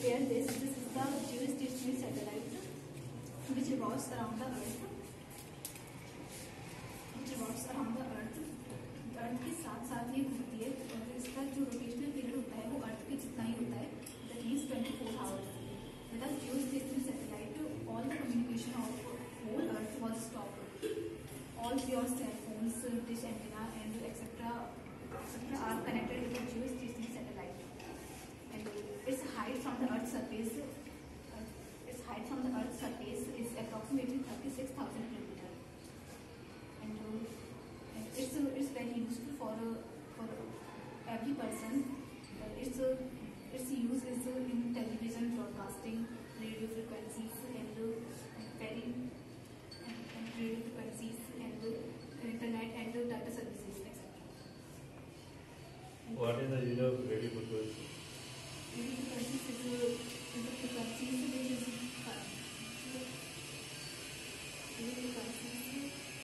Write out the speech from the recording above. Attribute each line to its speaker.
Speaker 1: compare this is the geostationary satellite which revolves around the Earth. अर्थ के साथ साथ ये घूमती है और इसका जो रोटेशनल पीरियड होता है वो अर्थ के जितना ही होता है, that means 24 hours. With a geostationary satellite, all the communication of whole Earth was stopped. All your cell phones, dish antenna, and etc. are connected with the geostationary satellite. And its height from the Earth's surface, is approximately 36,000 kilometers. And it's very useful for every person. Its use is in television broadcasting,